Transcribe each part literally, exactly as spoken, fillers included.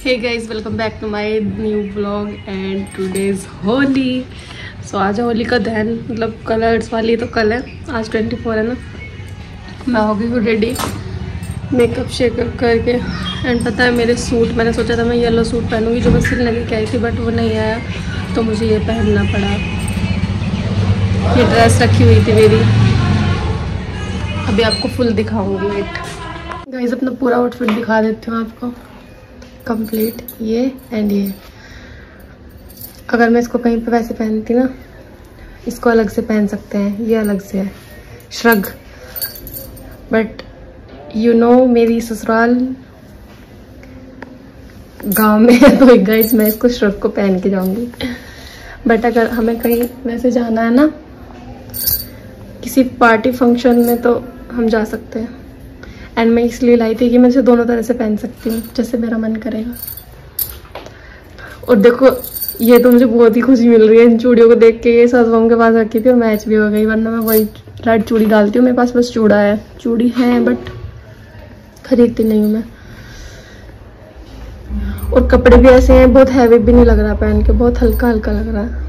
Hey guys, welcome back to my new blog and today's Holi. So आज होली का दहन, मतलब कलर्स वाली तो कल है, आज ट्वेंटी फोर है ना। मैं हो गई हूँ रेडी, मेकअप शेकअप करके। एंड पता है मेरे सूट, मैंने सोचा था मैं येलो सूट पहनूंगी जो मैं सिलने लेके आई थी, बट वो नहीं आया तो मुझे ये पहनना पड़ा। ये ड्रेस रखी हुई थी मेरी, अभी आपको फुल दिखाऊंगी। वेट गाइस, अपना पूरा आउटफिट दिखा देती हूँ आपको कंप्लीट। ये एंड ये, अगर मैं इसको कहीं पे वैसे पहनती ना, इसको अलग से पहन सकते हैं, ये अलग से है श्रग, बट यू नो मेरी ससुराल गांव में है तो गाइस मैं इसको श्रग को पहन के जाऊंगी। बट अगर हमें कहीं वैसे जाना है ना, किसी पार्टी फंक्शन में, तो हम जा सकते हैं। एंड मैं इसलिए लाई थी कि मैं इसे दोनों तरह से पहन सकती हूँ, जैसे मेरा मन करेगा। और देखो, ये तो मुझे बहुत ही खुशी मिल रही है इन चूड़ियों को देख के। ये सासू के पास रखी थी और मैच भी हो गई, वरना मैं वही रेड चूड़ी डालती हूँ। मेरे पास बस चूड़ा है, चूड़ी है बट खरीदती नहीं हूँ मैं। और कपड़े भी ऐसे हैं, बहुत हैवी भी नहीं लग रहा पहन के, बहुत हल्का हल्का लग रहा है।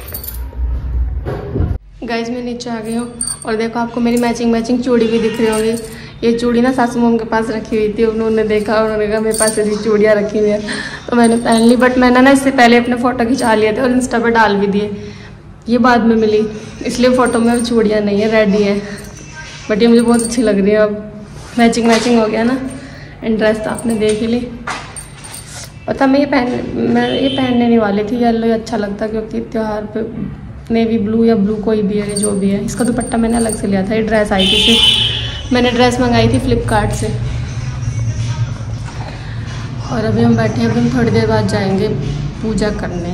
गाइज मैं नीचे आ गई हूँ और देखो, आपको मेरी मैचिंग मैचिंग चूड़ी भी दिख रही होगी। ये चूड़ी ना सासू मॉम के पास रखी हुई थी, उन्होंने देखा, उन्होंने कहा मेरे पास ऐसी चूड़ियाँ रखी हुई हैं, तो मैंने पहन ली। बट मैंने ना इससे पहले अपने फ़ोटो खिंचा लिए थे और इंस्टा पर डाल भी दिए। ये बाद में मिली, इसलिए फ़ोटो में चूड़ियाँ नहीं है, रेडी है। बट ये मुझे बहुत अच्छी लग रही है, अब मैचिंग मैचिंग हो गया ना। एंड ड्रेस तो आपने देख ही ली। पता मैं ये पहन मैं ये पहनने नहीं वाली थी, येलो ही अच्छा लगता, क्योंकि त्यौहार पे नेवी ब्लू या ब्लू कोई भी है, जो भी है। इसका दुपट्टा मैंने अलग से लिया था, ये ड्रेस आई थी सिर्फ, मैंने ड्रेस मंगाई थी फ्लिपकार्ट से। और अभी हम बैठे हैं, अभी हम थोड़ी देर बाद जाएंगे पूजा करने।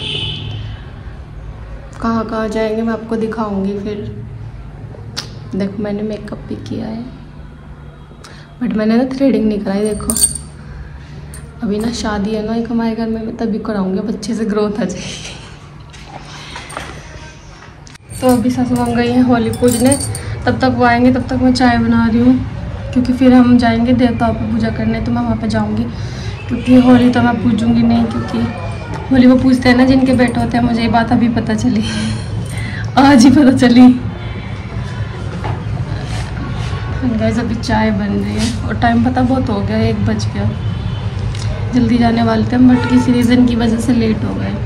कहाँ कहाँ जाएंगे मैं आपको दिखाऊंगी फिर। देखो मैंने मेकअप भी किया है, बट मैंने ना थ्रेडिंग नहीं कराई। देखो अभी ना शादी है ना एक हमारे घर में, मैं तभी कराऊंगी, अब अच्छे से ग्रोथ आ जाएगी। तो अभी सासू माँ गई हैं होली पूजने, तब तक वो आएंगे, तब तक मैं चाय बना रही हूँ, क्योंकि फिर हम जाएंगे देवताओं पे पूजा करने, तो मैं वहाँ पे जाऊँगी। क्योंकि होली तो मैं पूजूंगी नहीं, क्योंकि होली वो पूजते हैं ना जिनके बेटे होते हैं। मुझे ये बात अभी पता चली, आज ही पता चली। गाइस अभी चाय बन रही है और टाइम पता बहुत हो गया, एक बज गया। जल्दी जाने वाले थे बट किसी रीज़न की वजह से लेट हो गए।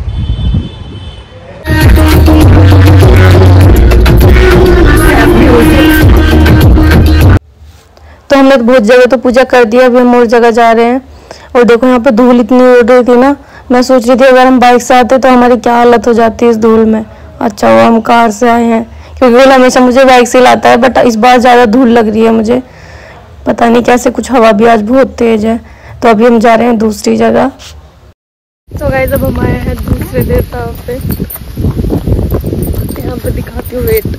तो हमने तो बहुत जगह तो पूजा कर दिया, अभी हम और जगह जा रहे हैं। और देखो यहाँ पे धूल इतनी उड़ रही थी ना, मैं सोच रही थी अगर हम बाइक से आते तो हमारी क्या हालत हो जाती है इस धूल में। अच्छा हुआ हम कार से आए हैं, क्योंकि वो हमेशा मुझे बाइक से लाता है, बट इस बार ज़्यादा धूल लग रही है मुझे, पता नहीं कैसे। कुछ हवा भी आज बहुत तेज है। तो अभी हम जा रहे हैं दूसरी जगह। तो गाइस अब हम आए हैं दूसरे देवता पे, यहाँ पे दिखाती हूँ। वेट,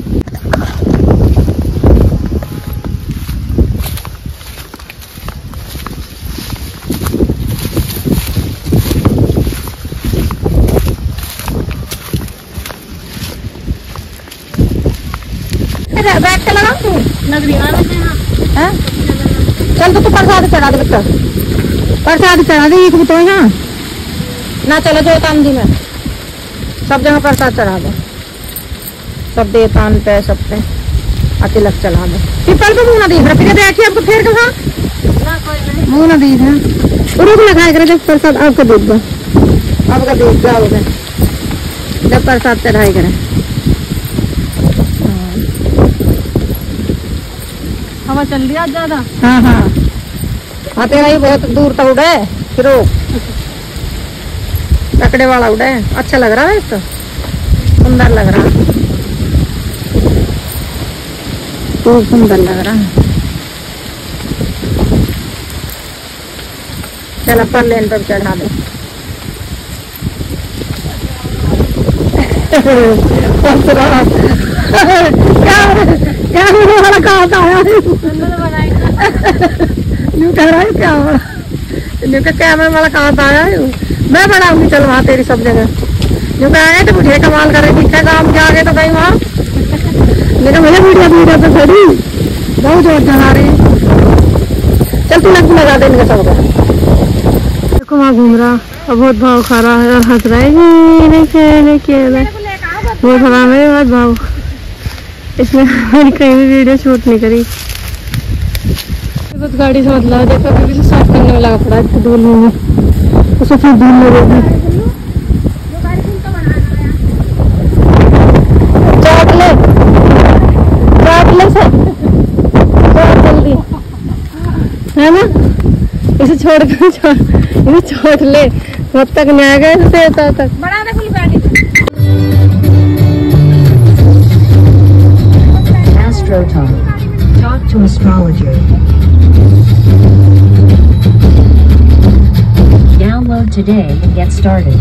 बैठ के लगा तू नगरी हाँ? चल तो तू प्रसाद चढ़ा दे, बच्चा प्रसाद चढ़ा दे। एक तो यहाँ ना चलो जो तान दी में सब जगह प्रसाद चढ़ा दो, सब दे तान पे सब पे तिलक चढ़ा दो। पीपल को मुँह ना दीख रहा, देखिए आपको फिर कहा मुँह ना दीख रहा, रुक ना खाए करे। जब प्रसाद आपका दूध दो, आपका दूध जाओगे जब प्रसाद चढ़ाई करे। हवा चल रही है आज ज्यादा। हाँ हाँ हाँ, तेरा ही बहुत दूर तक उड़े, फिर लकड़े वाला उड़े। अच्छा लग रहा है, इसको सुंदर लग रहा है, बहुत सुंदर लग रहा है। चल पर लेन पर चढ़ा दे। क्या वाला कहा था यूँ कह रहा है, क्या यूँ का कैमरे वाला कहा था आया हूँ मैं बनाऊंगी। चल वहाँ तेरी सब जगह यूँ कह तो मुझे कमाल करेगी, क्या काम क्या आगे तो कहीं वहाँ लेकिन मुझे वीडियो वीडियो पे खड़ी बहुत जोर चला रही। चल तू लग लगा दे इनके सबको। घूम रहा और बहुत भाव खा रहा है और हंस रहा है। नहीं खेल नहीं खेल बहुत हराम है बहुत भाव। इसने हमारी कहीं भी वीडियो शूट नहीं करी। बस गाड़ी से बदला देखो अभी से साफ करने में लगा पड़ा है धूल में उसको फिर धूल लगेगी। चाट ले चाट ले सब चाट जल्दी है ना। इसे छोड़ कर छोड़ इसे छोड़ ले तब तक नहीं आएगा इसे तब तक बड़ा ना फुल गाड़ी। Astro Talk. Talk to astrologer. Download today and get started.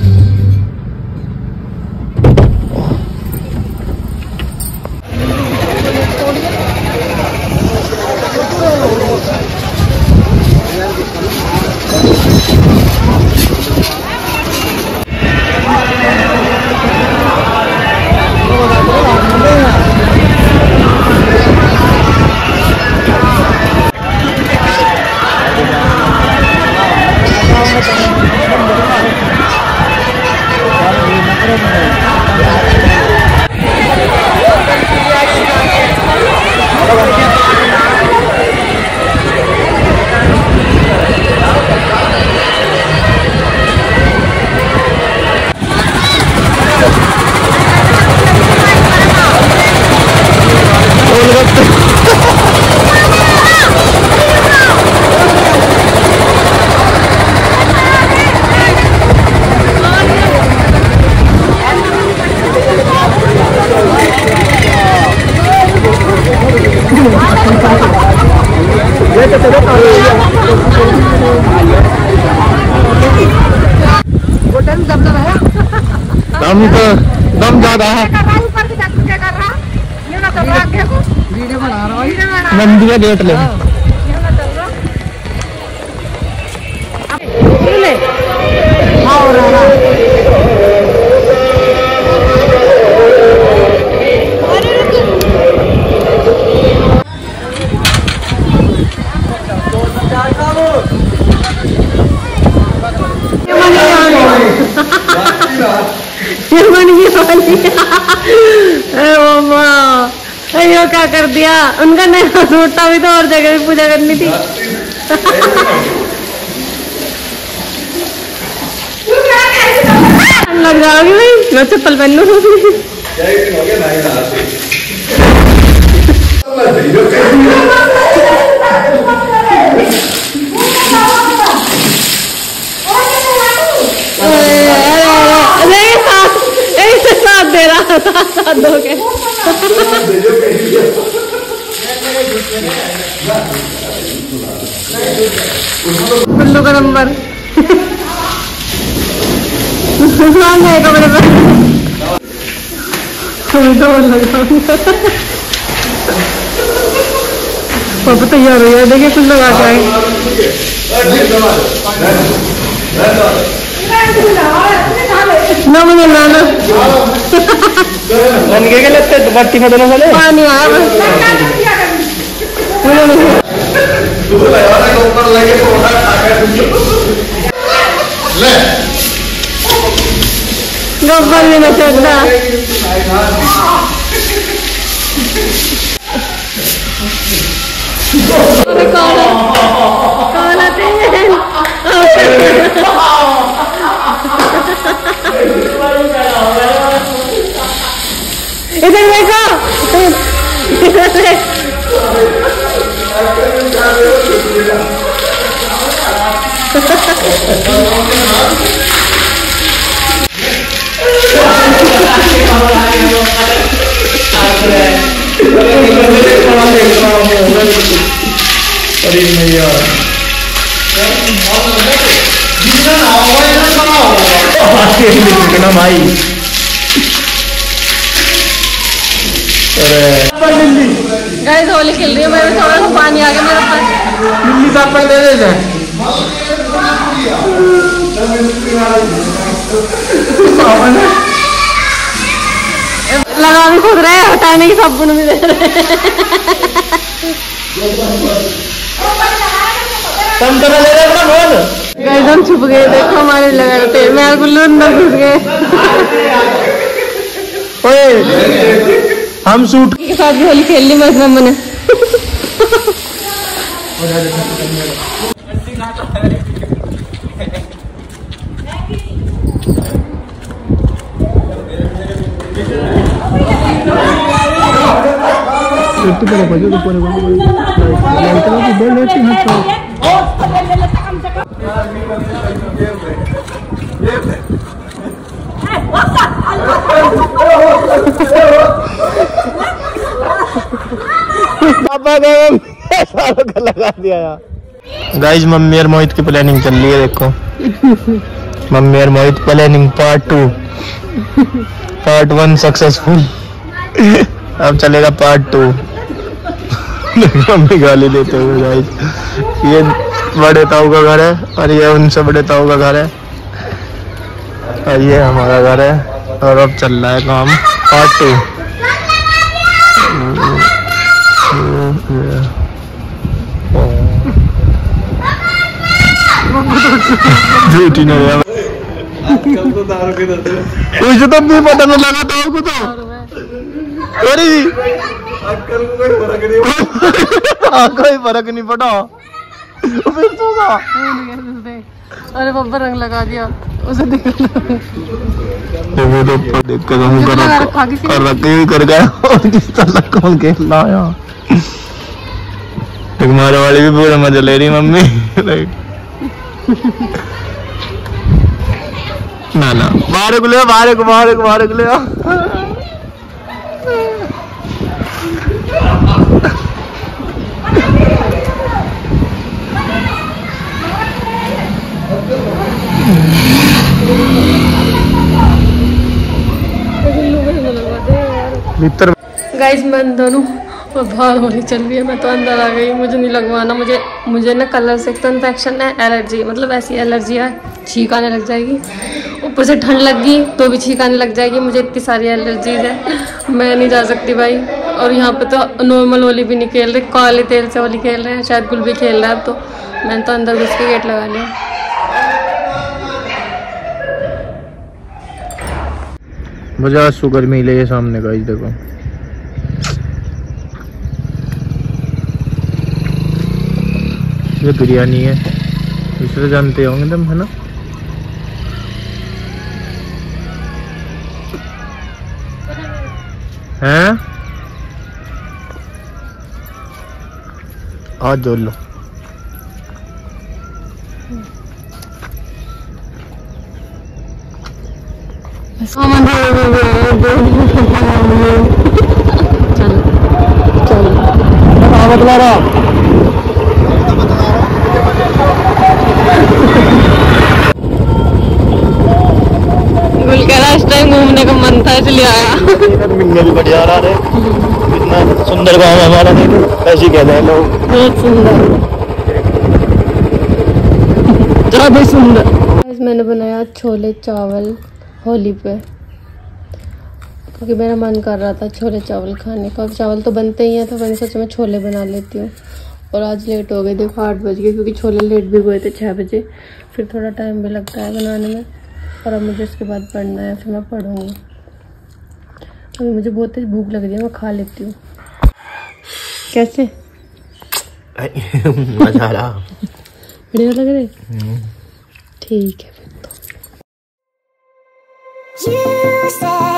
दम तो दम ज्यादा है। मंदी का गेट ले अयो क्या कर दिया उनका नया सूट था भी तो और जगह भी पूजा करनी थी। लग जाओगी भाई मैं चप्पल पहन लूँ। साथ दे रहा साथ दोगे बुल्लू का नंबर कमरे पर पापा तैयार हो गया देखिए कुछ लोग आ जाए। ना मुझे लाना के लगते बत्ती में दोनों वाले पानी आया गब्बर भी न चढ़ता कौन आते हैं इधर देखो भाई गाइस होली खेल रही है मेरे थोड़ा सा पानी आ गया मेरे पास बिल्ली साफ कर दे दे लगा भी खुद रहे हटाने की साबुन भी दे रहे तुम तो ले रहे हो ना बोल गाइस हम छुप गए, देखो हमारे लगा रहे थे, मैं और गुल्लू अंदर घुस गए। ओए हम शूट के साथ भी होली खेल ली मैं मैंने। पापा का लगा दिया यार। गाइस मम्मी और मोहित की प्लानिंग चल रही है, देखो मम्मी और Mohit planning part two. Part one successful, अब चलेगा पार्ट टू। मम्मी गाली देते हुए। गाइस ये बड़े ताऊ का घर है और ये उनसे बड़े ताऊ का घर है और ये हमारा घर है और अब चल रहा है काम पार्ट टू। झूठी नहीं है मुझे तो भी पता नहीं लगा था को तो अरे कोई फर्क नहीं पड़ा। अरे पापा रंग लगा दिया उसे देख वो तो देख कर हम कर कर रखे भी कर गया और जिस तरह कौन खेल लाया। तुम्हारे वाली भी पूरा मजा ले रही मम्मी। ना ना बाहर को ले बाहर को बाहर को बाहर को ले भीतर। गाइस मैं अंदर हूँ और बाहर होली चल रही है, मैं तो अंदर आ गई। मुझे नहीं लगवाना, मुझे मुझे ना कलर से एक तो इन्फेक्शन है, एलर्जी, मतलब ऐसी एलर्जी है, छींक आने लग जाएगी। ऊपर से ठंड लग गई तो भी छींक आने लग जाएगी। मुझे इतनी सारी एलर्जीज है, मैं नहीं जा सकती भाई। और यहाँ पे तो नॉर्मल होली भी नहीं खेल रहे, काले तेल से होली खेल रहे हैं, शायद गुल भी खेल रहा है। अब तो मैंने तो अंदर घुस के गेट लगा लिया। मुझे आज शुगर मिले ये सामने गाइस देखो। ये बिरयानी है, इसे जानते होंगे तुम, है ना? हैं? आज जोड़ लो। बदला रहा गुल कह रहा इस टाइम घूमने का मन था इसलिए आया। मिलने भी बढ़िया रहा है, इतना सुंदर गाँव है हमारा, नहीं ऐसे ही कहते हैं लोग। बहुत सुंदर, ज्यादा सुंदर। मैंने बनाया छोले चावल होली पे, क्योंकि मेरा मन कर रहा था छोले चावल खाने का। चावल तो बनते ही हैं तो मैंने सोचा मैं छोले बना लेती हूँ। और आज लेट हो गए, देखो आठ बज गए, क्योंकि छोले लेट भी हुए थे छः बजे। फिर थोड़ा टाइम भी लगता है बनाने में, और अब मुझे इसके बाद पढ़ना है, फिर मैं पढ़ूँगी। अभी मुझे बहुत तेज भूख लग रही है, मैं खा लेती हूँ। कैसे मजा आ रहा, बढ़िया लग रहे, ठीक है फिर तो।